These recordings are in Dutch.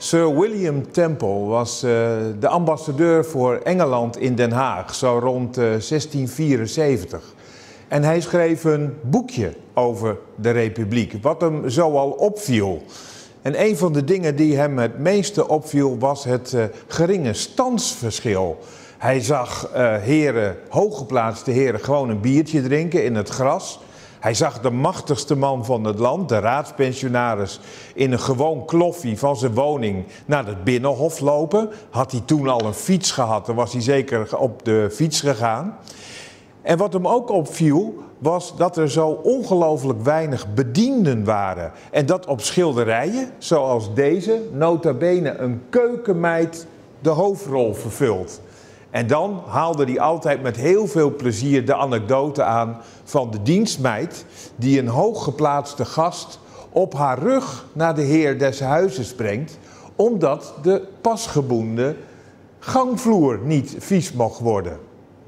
Sir William Temple was de ambassadeur voor Engeland in Den Haag, zo rond 1674. En hij schreef een boekje over de Republiek, wat hem zoal opviel. En een van de dingen die hem het meeste opviel was het geringe standsverschil. Hij zag hooggeplaatste heren gewoon een biertje drinken in het gras. Hij zag de machtigste man van het land, de raadspensionaris, in een gewoon kloffie van zijn woning naar het Binnenhof lopen. Had hij toen al een fiets gehad, dan was hij zeker op de fiets gegaan. En wat hem ook opviel, was dat er zo ongelooflijk weinig bedienden waren. En dat op schilderijen, zoals deze, nota bene een keukenmeid de hoofdrol vervult. En dan haalde hij altijd met heel veel plezier de anekdote aan van de dienstmeid die een hooggeplaatste gast op haar rug naar de heer des huizes brengt, omdat de pasgeboende gangvloer niet vies mocht worden.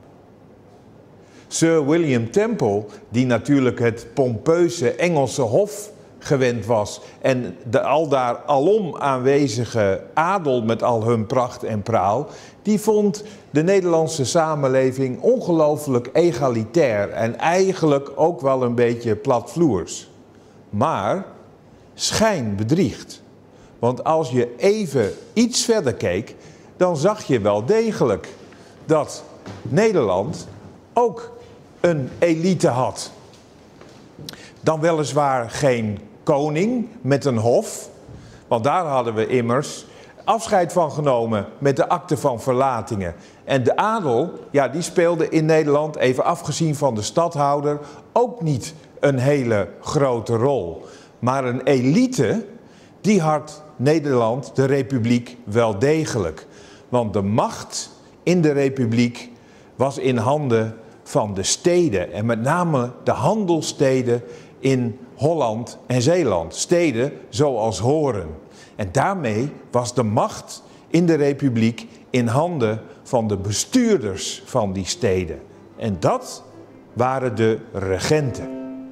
Sir William Temple, die natuurlijk het pompeuze Engelse hof gewend was en de aldaar alom aanwezige adel met al hun pracht en praal, die vond de Nederlandse samenleving ongelooflijk egalitair en eigenlijk ook wel een beetje platvloers. Maar schijn bedriegt. Want als je even iets verder keek, dan zag je wel degelijk dat Nederland ook een elite had. Dan weliswaar geen koning met een hof, want daar hadden we immers afscheid van genomen met de akte van verlatingen. En de adel, ja, die speelde in Nederland, even afgezien van de stadhouder, ook niet een hele grote rol. Maar een elite, die had Nederland, de Republiek, wel degelijk. Want de macht in de Republiek was in handen van de steden en met name de handelssteden in Holland en Zeeland. Steden zoals Hoorn. En daarmee was de macht in de Republiek in handen van de bestuurders van die steden. En dat waren de regenten.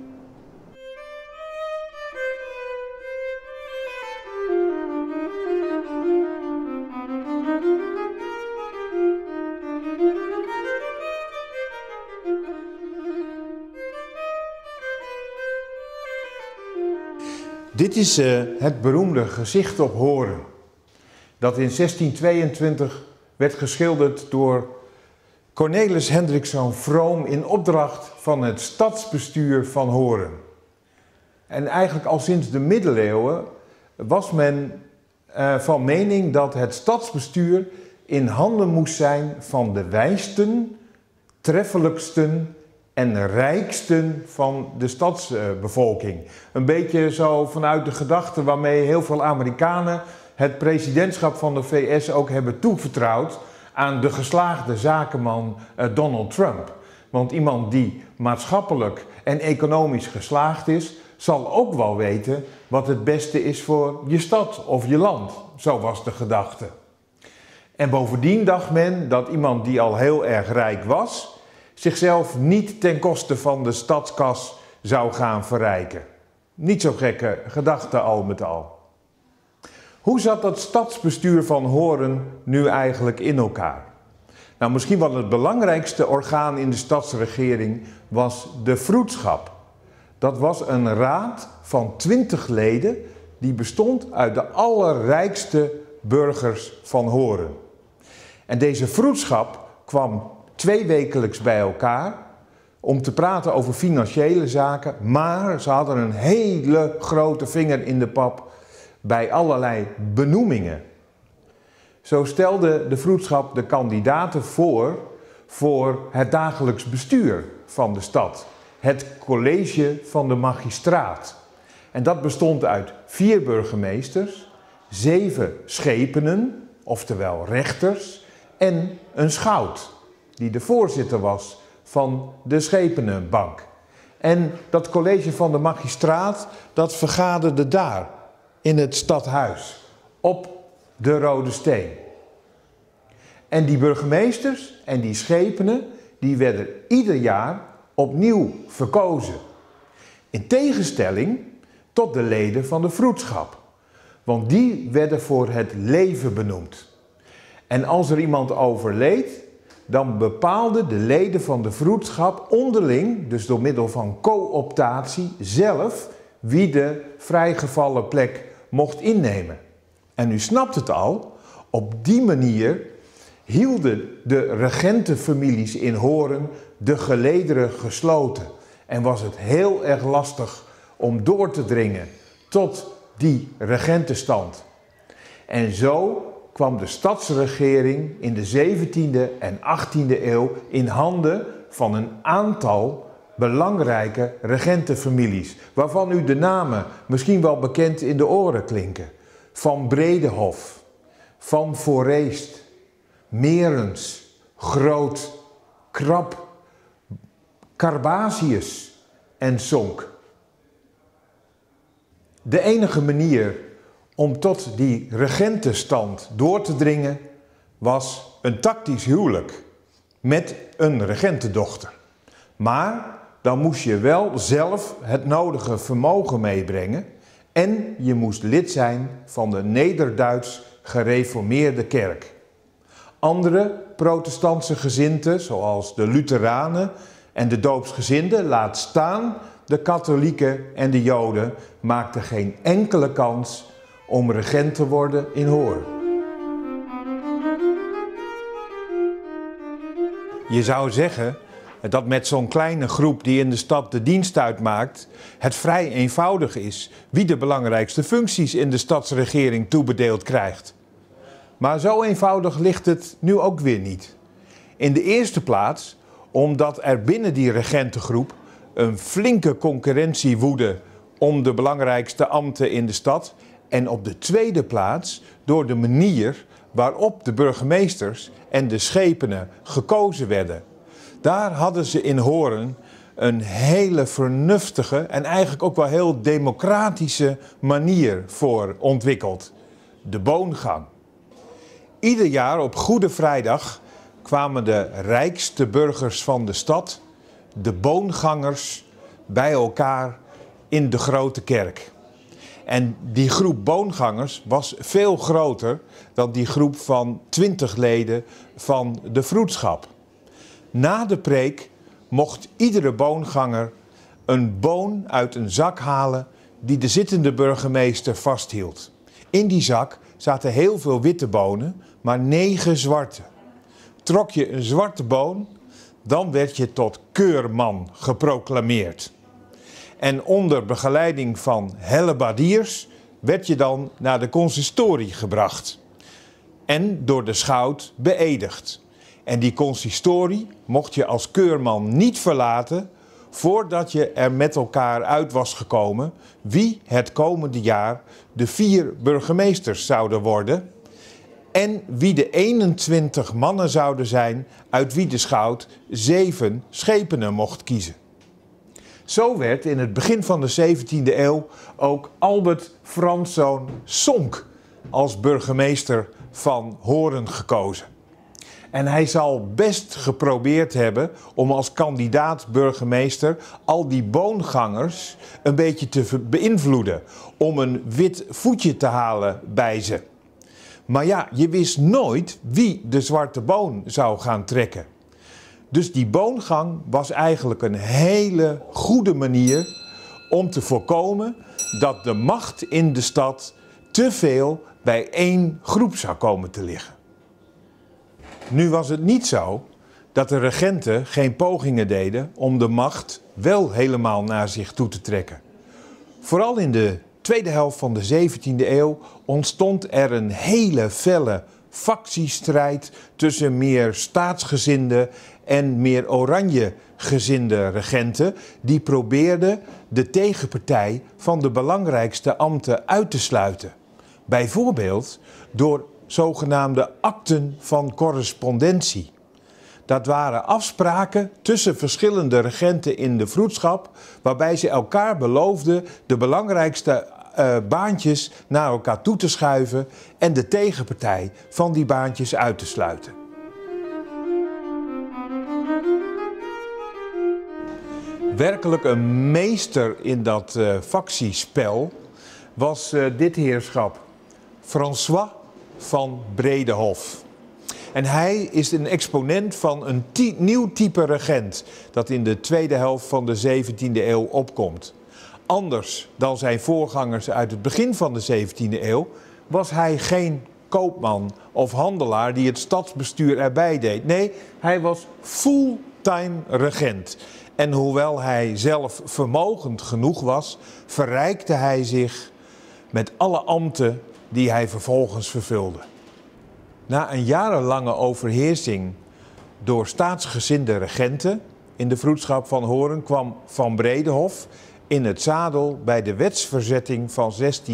Dit is het beroemde gezicht op Hoorn, dat in 1622 werd geschilderd door Cornelis Hendrikszoon Vroom in opdracht van het stadsbestuur van Hoorn. En eigenlijk al sinds de middeleeuwen was men van mening dat het stadsbestuur in handen moest zijn van de wijsten, treffelijksten en rijksten van de stadsbevolking. Een beetje zo vanuit de gedachte waarmee heel veel Amerikanen het presidentschap van de VS ook hebben toevertrouwd aan de geslaagde zakenman Donald Trump. Want iemand die maatschappelijk en economisch geslaagd is, zal ook wel weten wat het beste is voor je stad of je land. Zo was de gedachte. En bovendien dacht men dat iemand die al heel erg rijk was, zichzelf niet ten koste van de stadskas zou gaan verrijken. Niet zo gekke gedachte al met al. Hoe zat dat stadsbestuur van Hoorn nu eigenlijk in elkaar? Nou, misschien wel het belangrijkste orgaan in de stadsregering was de vroedschap. Dat was een raad van 20 leden die bestond uit de allerrijkste burgers van Hoorn. En deze vroedschap kwam 2 wekelijks bij elkaar om te praten over financiële zaken, maar ze hadden een hele grote vinger in de pap bij allerlei benoemingen. Zo stelde de vroedschap de kandidaten voor het dagelijks bestuur van de stad, het college van de magistraat. En dat bestond uit 4 burgemeesters, 7 schepenen, oftewel rechters, en een schout, die de voorzitter was van de schepenenbank. En dat college van de magistraat, dat vergaderde daar, in het stadhuis, op de Rode Steen. En die burgemeesters en die schepenen, die werden ieder jaar opnieuw verkozen. In tegenstelling tot de leden van de vroedschap. want die werden voor het leven benoemd. En als er iemand overleed, dan bepaalden de leden van de vroedschap onderling, dus door middel van cooptatie, zelf wie de vrijgevallen plek mocht innemen. En u snapt het al, op die manier hielden de regentenfamilies in Hoorn de gelederen gesloten. En was het heel erg lastig om door te dringen tot die regentenstand. En zo kwam de stadsregering in de 17e en 18e eeuw in handen van een aantal belangrijke regentenfamilies, waarvan u de namen misschien wel bekend in de oren klinken. Van Bredehof, Van Foreest, Meerens, Groot, Krap, Carbasius en Sonk. De enige manier om tot die regentenstand door te dringen was een tactisch huwelijk met een regentendochter. Maar dan moest je wel zelf het nodige vermogen meebrengen en je moest lid zijn van de Nederduits gereformeerde kerk. Andere protestantse gezindten, zoals de Lutheranen en de doopsgezinden, laat staan de katholieken en de Joden, maakten geen enkele kans om regent te worden in Hoorn. Je zou zeggen dat met zo'n kleine groep die in de stad de dienst uitmaakt, het vrij eenvoudig is wie de belangrijkste functies in de stadsregering toebedeeld krijgt. Maar zo eenvoudig ligt het nu ook weer niet. In de eerste plaats omdat er binnen die regentengroep een flinke concurrentie woedde om de belangrijkste ambten in de stad. En op de tweede plaats door de manier waarop de burgemeesters en de schepenen gekozen werden. Daar hadden ze in Hoorn een hele vernuftige en eigenlijk ook wel heel democratische manier voor ontwikkeld. De boongang. Ieder jaar op Goede Vrijdag kwamen de rijkste burgers van de stad, de boongangers, bij elkaar in de grote kerk. En die groep boongangers was veel groter dan die groep van 20 leden van de vroedschap. Na de preek mocht iedere boonganger een boon uit een zak halen die de zittende burgemeester vasthield. In die zak zaten heel veel witte bonen, maar 9 zwarte. Trok je een zwarte boon, dan werd je tot keurman geproclameerd. En onder begeleiding van hellebaardiers werd je dan naar de consistorie gebracht. En door de schout beëdigd. En die consistorie mocht je als keurman niet verlaten voordat je er met elkaar uit was gekomen wie het komende jaar de 4 burgemeesters zouden worden en wie de 21 mannen zouden zijn uit wie de schout 7 schepenen mocht kiezen. Zo werd in het begin van de 17e eeuw ook Albert Franszoon Sonk als burgemeester van Hoorn gekozen. En hij zal best geprobeerd hebben om als kandidaat burgemeester al die boongangers een beetje te beïnvloeden, om een wit voetje te halen bij ze. Maar ja, je wist nooit wie de zwarte boon zou gaan trekken. Dus die boongang was eigenlijk een hele goede manier om te voorkomen dat de macht in de stad te veel bij één groep zou komen te liggen. Nu was het niet zo dat de regenten geen pogingen deden om de macht wel helemaal naar zich toe te trekken. Vooral in de tweede helft van de 17e eeuw ontstond er een hele felle factiestrijd tussen meer staatsgezinde en meer oranjegezinde regenten die probeerden de tegenpartij van de belangrijkste ambten uit te sluiten. Bijvoorbeeld door zogenaamde akten van correspondentie. Dat waren afspraken tussen verschillende regenten in de vroedschap, waarbij ze elkaar beloofden de belangrijkste baantjes naar elkaar toe te schuiven en de tegenpartij van die baantjes uit te sluiten. Werkelijk een meester in dat factiespel was dit heerschap. François van Bredehof. En hij is een exponent van een nieuw type regent dat in de tweede helft van de 17e eeuw opkomt. Anders dan zijn voorgangers uit het begin van de 17e eeuw was hij geen koopman of handelaar die het stadsbestuur erbij deed. Nee, hij was fulltime regent. En hoewel hij zelf vermogend genoeg was, verrijkte hij zich met alle ambten die hij vervolgens vervulde. Na een jarenlange overheersing door staatsgezinde regenten in de vroedschap van Hoorn kwam Van Bredehof in het zadel bij de wetsverzetting van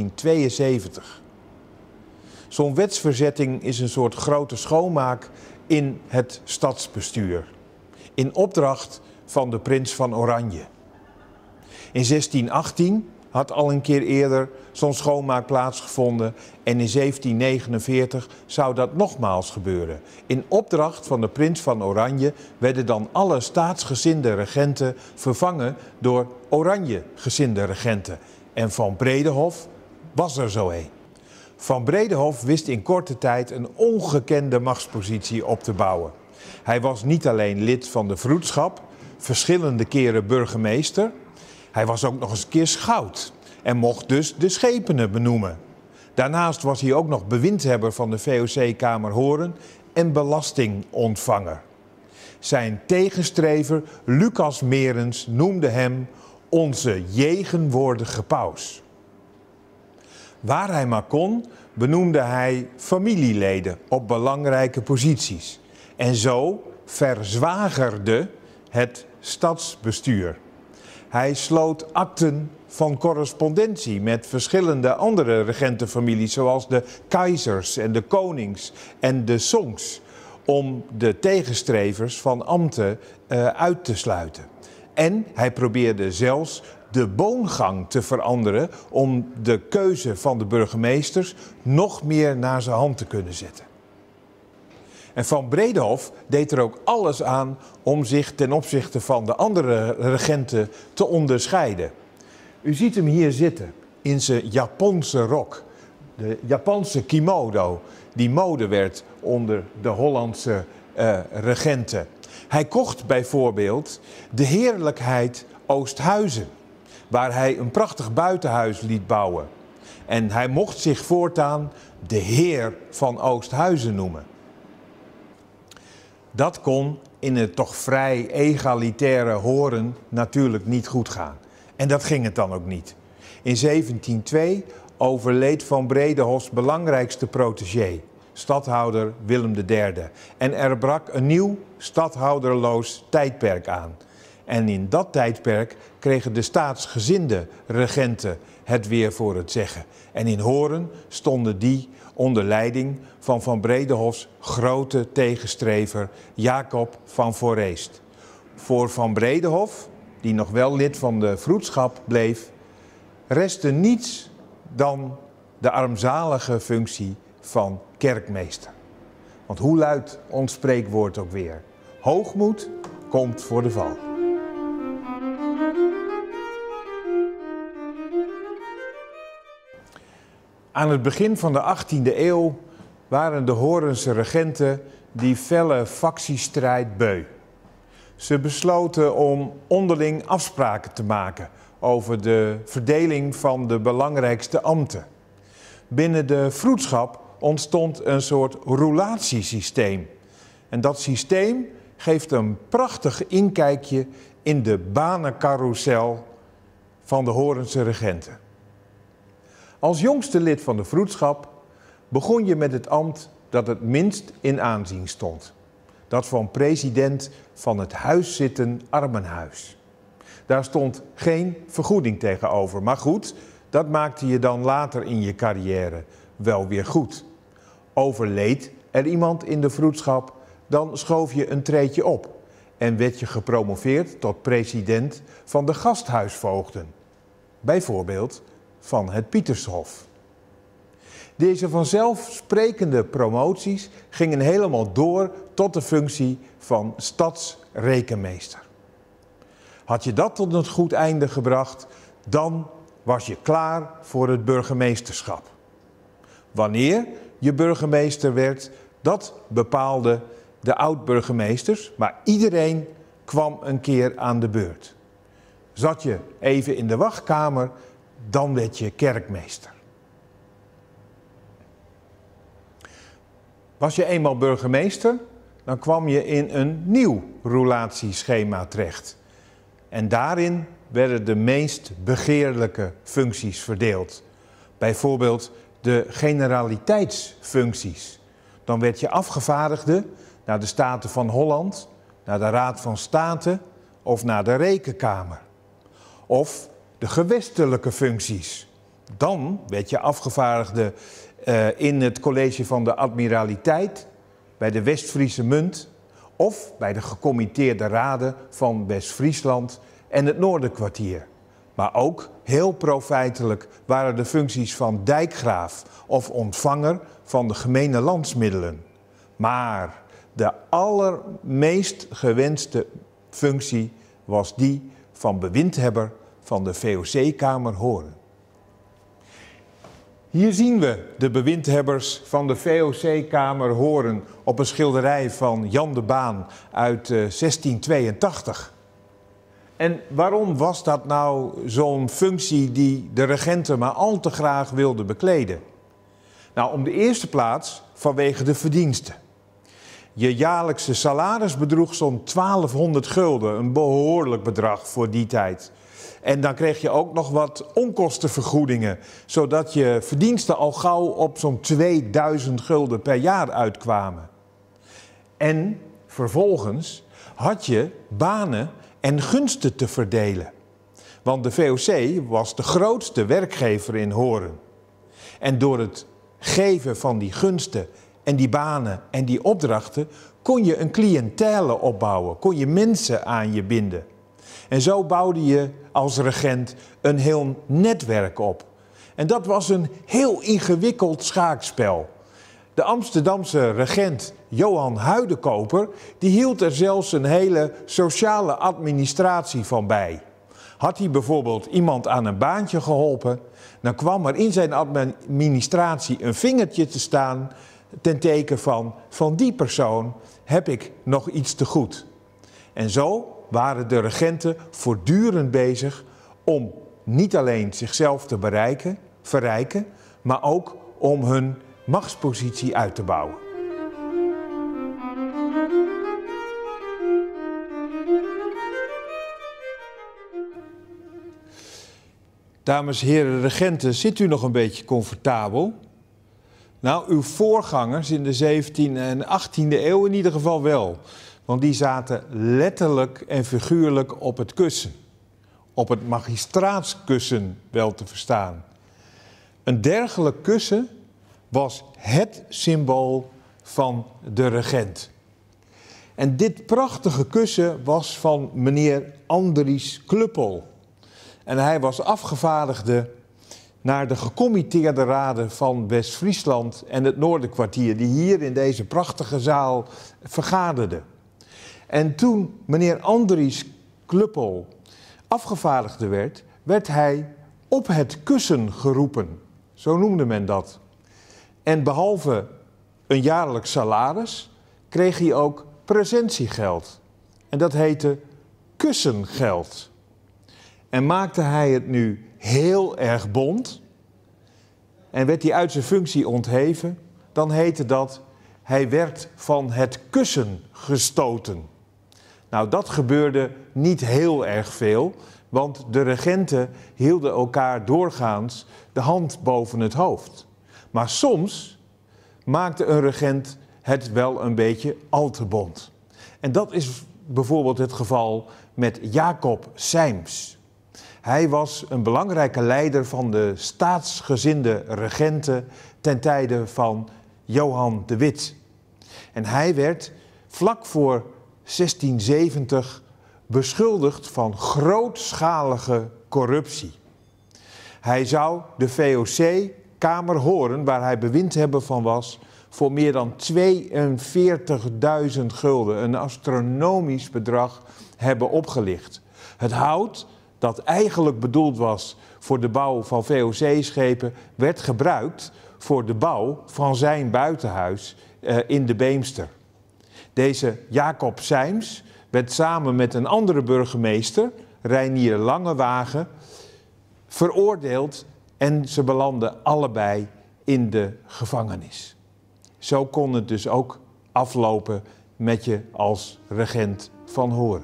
1672. Zo'n wetsverzetting is een soort grote schoonmaak in het stadsbestuur, in opdracht van de prins van Oranje. In 1618 had al een keer eerder zo'n schoonmaak plaatsgevonden en in 1749 zou dat nogmaals gebeuren. In opdracht van de prins van Oranje werden dan alle staatsgezinde regenten vervangen door Oranje-gezinde regenten. En Van Bredehof was er zo een. Van Bredehof wist in korte tijd een ongekende machtspositie op te bouwen. Hij was niet alleen lid van de vroedschap, verschillende keren burgemeester. Hij was ook nog eens een keer schout en mocht dus de schepenen benoemen. Daarnaast was hij ook nog bewindhebber van de VOC-kamer Hoorn en belastingontvanger. Zijn tegenstrever Lucas Meerens noemde hem onze jegenwoordige paus. Waar hij maar kon, benoemde hij familieleden op belangrijke posities. En zo verzwagerde het stadsbestuur. Hij sloot akten van correspondentie met verschillende andere regentenfamilies, zoals de keizers en de konings en de songs, om de tegenstrevers van ambten uit te sluiten. En hij probeerde zelfs de boongang te veranderen om de keuze van de burgemeesters nog meer naar zijn hand te kunnen zetten. En Van Bredehof deed er ook alles aan om zich ten opzichte van de andere regenten te onderscheiden. U ziet hem hier zitten in zijn Japanse rok, de Japanse kimono, die mode werd onder de Hollandse regenten. Hij kocht bijvoorbeeld de heerlijkheid Oosthuizen, waar hij een prachtig buitenhuis liet bouwen. En hij mocht zich voortaan de heer van Oosthuizen noemen. Dat kon in het toch vrij egalitaire Hoorn natuurlijk niet goed gaan. En dat ging het dan ook niet. In 1702 overleed Van Bredehofs belangrijkste protégé, stadhouder Willem III. En er brak een nieuw stadhouderloos tijdperk aan. En in dat tijdperk kregen de staatsgezinde regenten het weer voor het zeggen. En in Hoorn stonden die onder leiding van Van Bredehofs grote tegenstrever Jacob van Foreest. Voor Van Bredehof, die nog wel lid van de vroedschap bleef, restte niets dan de armzalige functie van kerkmeester. Want hoe luidt ons spreekwoord ook weer? Hoogmoed komt voor de val. Aan het begin van de 18e eeuw waren de Hoornse regenten die felle factiestrijd beu. Ze besloten om onderling afspraken te maken over de verdeling van de belangrijkste ambten. Binnen de vroedschap ontstond een soort roulatiesysteem. En dat systeem geeft een prachtig inkijkje in de banencarousel van de Hoornse regenten. Als jongste lid van de vroedschap begon je met het ambt dat het minst in aanzien stond. Dat van president van het huiszitten armenhuis. Daar stond geen vergoeding tegenover. Maar goed, dat maakte je dan later in je carrière wel weer goed. Overleed er iemand in de vroedschap, dan schoof je een treedje op. En werd je gepromoveerd tot president van de gasthuisvoogden. Bijvoorbeeld van het Pietershof. Deze vanzelfsprekende promoties gingen helemaal door tot de functie van stadsrekenmeester. Had je dat tot een goed einde gebracht, dan was je klaar voor het burgemeesterschap. Wanneer je burgemeester werd, dat bepaalden de oud-burgemeesters, maar iedereen kwam een keer aan de beurt. Zat je even in de wachtkamer, dan werd je kerkmeester. Was je eenmaal burgemeester, dan kwam je in een nieuw roulatieschema terecht. En daarin werden de meest begeerlijke functies verdeeld. Bijvoorbeeld de generaliteitsfuncties. Dan werd je afgevaardigde naar de Staten van Holland, naar de Raad van State of naar de Rekenkamer. Of de gewestelijke functies. Dan werd je afgevaardigde in het college van de admiraliteit, bij de West-Friese Munt of bij de gecommitteerde raden van West-Friesland en het Noorderkwartier. Maar ook heel profijtelijk waren de functies van dijkgraaf of ontvanger van de gemene landsmiddelen. Maar de allermeest gewenste functie was die van bewindhebber van de VOC-kamer Horen. Hier zien we de bewindhebbers van de VOC-kamer Horen op een schilderij van Jan de Baan uit 1682. En waarom was dat nou zo'n functie die de regenten maar al te graag wilden bekleden? Nou, om de eerste plaats vanwege de verdiensten. Je jaarlijkse salaris bedroeg zo'n 1200 gulden, een behoorlijk bedrag voor die tijd. En dan kreeg je ook nog wat onkostenvergoedingen, zodat je verdiensten al gauw op zo'n 2000 gulden per jaar uitkwamen. En vervolgens had je banen en gunsten te verdelen. Want de VOC was de grootste werkgever in Horen. En door het geven van die gunsten en die banen en die opdrachten kon je een cliëntele opbouwen, kon je mensen aan je binden. En zo bouwde je als regent een heel netwerk op. En dat was een heel ingewikkeld schaakspel. De Amsterdamse regent Johan Huidekoper, die hield er zelfs een hele sociale administratie van bij. Had hij bijvoorbeeld iemand aan een baantje geholpen, dan kwam er in zijn administratie een vingertje te staan ten teken van die persoon heb ik nog iets te goed. En zo waren de regenten voortdurend bezig om niet alleen zichzelf te verrijken, maar ook om hun machtspositie uit te bouwen. Dames en heren regenten, zit u nog een beetje comfortabel? Nou, uw voorgangers in de 17e en 18e eeuw in ieder geval wel. Want die zaten letterlijk en figuurlijk op het kussen. Op het magistraatskussen wel te verstaan. Een dergelijk kussen was het symbool van de regent. En dit prachtige kussen was van meneer Andries Kluppel. En hij was afgevaardigde naar de gecommitteerde raden van West-Friesland en het Noorderkwartier, die hier in deze prachtige zaal vergaderden. En toen meneer Andries Kluppel afgevaardigde werd, werd hij op het kussen geroepen. Zo noemde men dat. En behalve een jaarlijks salaris kreeg hij ook presentiegeld. En dat heette kussengeld. En maakte hij het nu heel erg bont en werd hij uit zijn functie ontheven, dan heette dat hij werd van het kussen gestoten. Nou, dat gebeurde niet heel erg veel, want de regenten hielden elkaar doorgaans de hand boven het hoofd. Maar soms maakte een regent het wel een beetje al te bont. En dat is bijvoorbeeld het geval met Jacob Sijms. Hij was een belangrijke leider van de staatsgezinde regenten ten tijde van Johan de Witt. En hij werd vlak voor 1670 beschuldigd van grootschalige corruptie. Hij zou de VOC-kamer Horen, waar hij bewindhebber van was, voor meer dan 42.000 gulden, een astronomisch bedrag, hebben opgelicht. Het hout dat eigenlijk bedoeld was voor de bouw van VOC-schepen, werd gebruikt voor de bouw van zijn buitenhuis in de Beemster. Deze Jacob Sijms werd samen met een andere burgemeester, Reinier Langewagen, veroordeeld en ze belanden allebei in de gevangenis. Zo kon het dus ook aflopen met je als regent van Horen.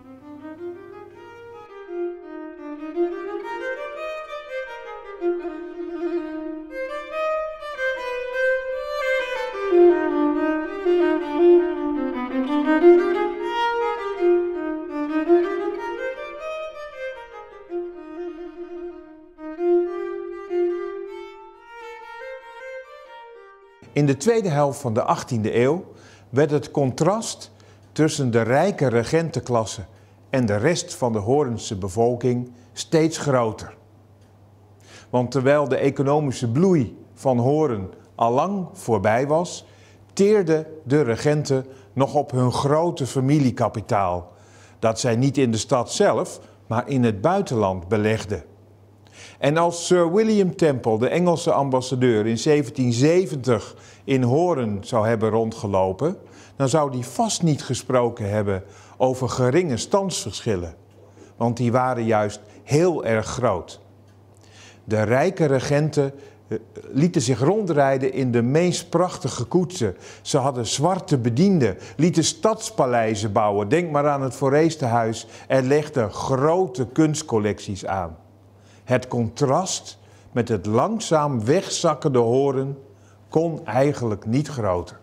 In de tweede helft van de 18e eeuw werd het contrast tussen de rijke regentenklasse en de rest van de Horense bevolking steeds groter. Want terwijl de economische bloei van Horen allang voorbij was, teerden de regenten nog op hun grote familiekapitaal, dat zij niet in de stad zelf, maar in het buitenland belegden. En als Sir William Temple, de Engelse ambassadeur, in 1770 in Horen zou hebben rondgelopen, dan zou hij vast niet gesproken hebben over geringe standsverschillen, want die waren juist heel erg groot. De rijke regenten lieten zich rondrijden in de meest prachtige koetsen. Ze hadden zwarte bedienden, lieten stadspaleizen bouwen. Denk maar aan het Foreestenhuis en legden grote kunstcollecties aan. Het contrast met het langzaam wegzakkende Horen kon eigenlijk niet groter.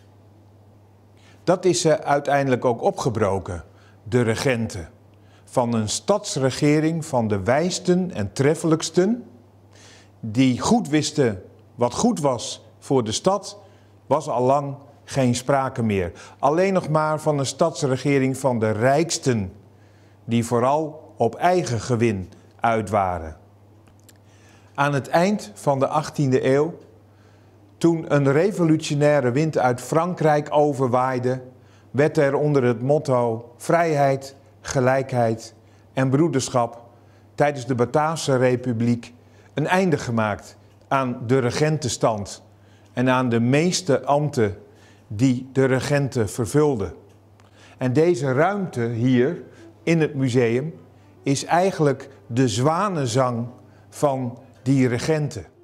Dat is ze uiteindelijk ook opgebroken, de regenten. Van een stadsregering van de wijsten en treffelijksten, die goed wisten wat goed was voor de stad, was al lang geen sprake meer. Alleen nog maar van een stadsregering van de rijksten, die vooral op eigen gewin uit waren. Aan het eind van de 18e eeuw, toen een revolutionaire wind uit Frankrijk overwaaide, werd er onder het motto vrijheid, gelijkheid en broederschap tijdens de Bataafse Republiek een einde gemaakt aan de regentenstand en aan de meeste ambten die de regenten vervulden. En deze ruimte hier in het museum is eigenlijk de zwanenzang van die regenten.